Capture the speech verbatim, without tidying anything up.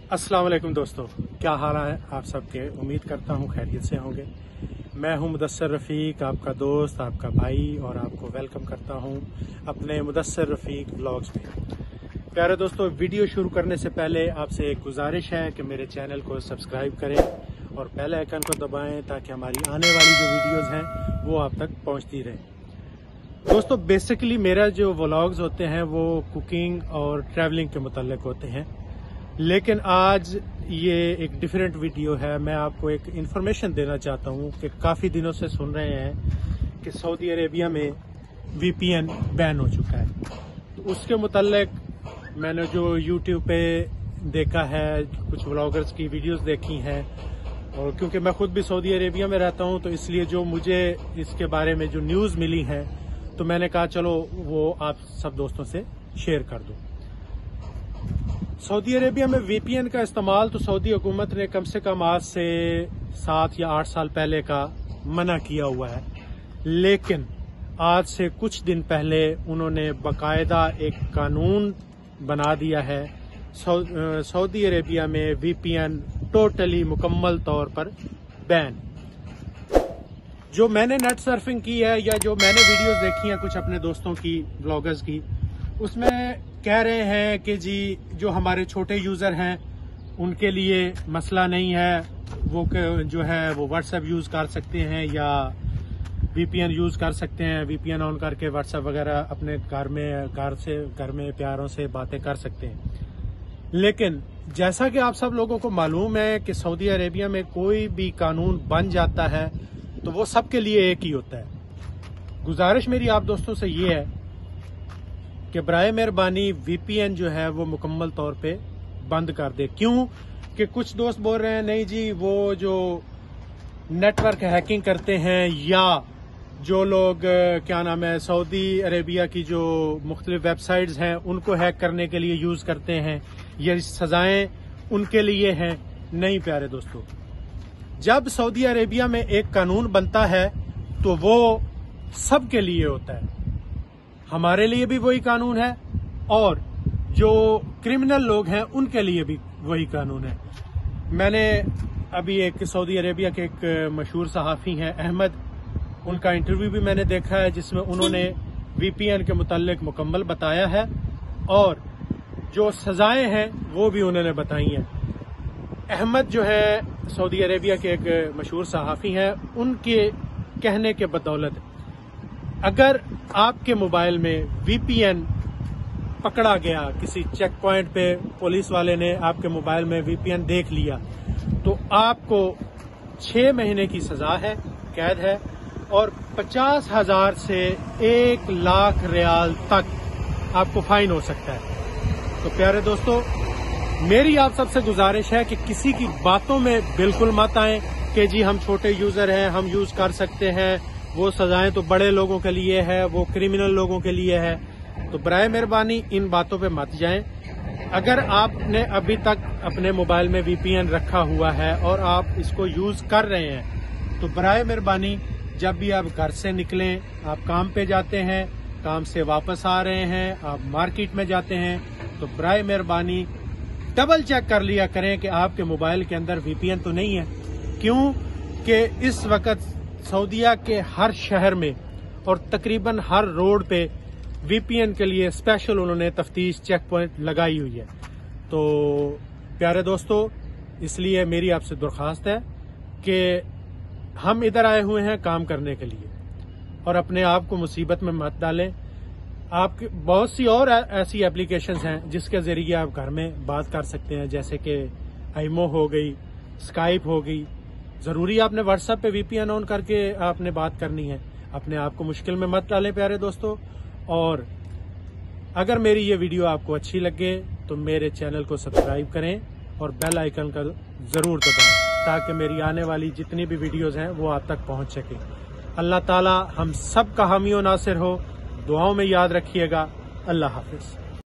अस्सलाम वालेकुम दोस्तों, क्या हाल है आप सबके। उम्मीद करता हूँ खैरियत से होंगे। मैं हूँ मुदस्सिर रफ़ीक, आपका दोस्त, आपका भाई, और आपको वेलकम करता हूँ अपने मुदस्सिर रफ़ीक व्लॉग्स में। प्यारे दोस्तों, वीडियो शुरू करने से पहले आपसे एक गुजारिश है कि मेरे चैनल को सब्सक्राइब करें और बेल आइकन को दबाएं ताकि हमारी आने वाली जो वीडियोज़ हैं वो आप तक पहुँचती रहें। दोस्तों, बेसिकली मेरा जो व्लॉग्स होते हैं वो कुकिंग और ट्रैवलिंग के मुताल्लिक होते हैं, लेकिन आज ये एक डिफरेंट वीडियो है। मैं आपको एक इन्फॉर्मेशन देना चाहता हूँ कि काफ़ी दिनों से सुन रहे हैं कि सऊदी अरेबिया में वीपीएन बैन हो चुका है। तो उसके मुताल्लिक मैंने जो यूट्यूब पे देखा है, कुछ व्लॉगर्स की वीडियोस देखी हैं, और क्योंकि मैं खुद भी सऊदी अरेबिया में रहता हूँ तो इसलिए जो मुझे इसके बारे में जो न्यूज़ मिली है तो मैंने कहा चलो वो आप सब दोस्तों से शेयर कर दूं। सऊदी अरेबिया में वीपीएन का इस्तेमाल तो सऊदी हुकूमत ने कम से कम आज से सात या आठ साल पहले का मना किया हुआ है, लेकिन आज से कुछ दिन पहले उन्होंने बाकायदा एक कानून बना दिया है। सऊदी अरेबिया में वीपीएन टोटली मुकम्मल तौर पर बैन। जो मैंने नेट सर्फिंग की है या जो मैंने वीडियोस देखी हैं कुछ अपने दोस्तों की, ब्लॉगर्स की, उसमें कह रहे हैं कि जी जो हमारे छोटे यूजर हैं उनके लिए मसला नहीं है, वो जो है वो व्हाट्सएप यूज कर सकते हैं या वीपीएन यूज कर सकते हैं। वीपीएन ऑन करके व्हाट्सएप वगैरह अपने घर में घर से घर में प्यारों से बातें कर सकते हैं। लेकिन जैसा कि आप सब लोगों को मालूम है कि सऊदी अरेबिया में कोई भी कानून बन जाता है तो वो सबके लिए एक ही होता है। गुजारिश मेरी आप दोस्तों से ये है कि बराए मेहरबानी वीपीएन जो है वो मुकम्मल तौर पे बंद कर दे। क्यों कि कुछ दोस्त बोल रहे हैं नहीं जी वो जो नेटवर्क हैकिंग करते हैं या जो लोग क्या नाम है सऊदी अरेबिया की जो मुख्तलिफ वेबसाइट्स हैं उनको हैक करने के लिए यूज करते हैं, ये सजाएं उनके लिए हैं। नहीं प्यारे दोस्तों, जब सऊदी अरेबिया में एक कानून बनता है तो वो सबके लिए होता है। हमारे लिए भी वही कानून है और जो क्रिमिनल लोग हैं उनके लिए भी वही कानून है। मैंने अभी एक सऊदी अरेबिया के एक मशहूर सहाफी हैं अहमद, उनका इंटरव्यू भी मैंने देखा है जिसमें उन्होंने वीपीएन के मुताल्लिक मुकम्मल बताया है और जो सजाएं हैं वो भी उन्होंने बताई हैं। अहमद जो है सऊदी अरेबिया के एक मशहूर सहाफी हैं, उनके कहने के बदौलत अगर आपके मोबाइल में वीपीएन पकड़ा गया, किसी चेक पॉइंट पे पुलिस वाले ने आपके मोबाइल में वीपीएन देख लिया, तो आपको छह महीने की सजा है, कैद है, और पचास हजार से एक लाख रियाल तक आपको फाइन हो सकता है। तो प्यारे दोस्तों, मेरी आप सबसे गुजारिश है कि किसी की बातों में बिल्कुल मत आए कि जी हम छोटे यूजर हैं, हम यूज कर सकते हैं, वो सजाएं तो बड़े लोगों के लिए है, वो क्रिमिनल लोगों के लिए है। तो बराए मेहरबानी इन बातों पे मत जाएं। अगर आपने अभी तक अपने मोबाइल में वीपीएन रखा हुआ है और आप इसको यूज कर रहे हैं तो बराए मेहरबानी जब भी आप घर से निकलें, आप काम पे जाते हैं, काम से वापस आ रहे हैं, आप मार्केट में जाते हैं, तो बराए मेहरबानी डबल चेक कर लिया करें कि आपके मोबाइल के अंदर वीपीएन तो नहीं है। क्यों कि इस वक्त सऊदीया के हर शहर में और तकरीबन हर रोड पे वीपीएन के लिए स्पेशल उन्होंने तफ्तीश चेक पॉइंट लगाई हुई है। तो प्यारे दोस्तों, इसलिए मेरी आपसे दरख्वास्त है कि हम इधर आए हुए हैं काम करने के लिए और अपने आप को मुसीबत में मत डालें। आपकी बहुत सी और ऐसी एप्लीकेशंस हैं जिसके जरिए आप घर में बात कर सकते हैं, जैसे कि आईमो हो गई, स्काइप हो गई। जरूरी आपने व्हाट्सएप पे वीपीएन ऑन करके आपने बात करनी है। अपने आप को मुश्किल में मत डालें प्यारे दोस्तों। और अगर मेरी ये वीडियो आपको अच्छी लगे तो मेरे चैनल को सब्सक्राइब करें और बेल आइकन का जरूर दबाएं ताकि मेरी आने वाली जितनी भी वीडियोस हैं वो आप तक पहुंच सके। अल्लाह ताला हम सब का हामी और नासिर हो। दुआओं में याद रखिएगा। अल्लाह हाफिज।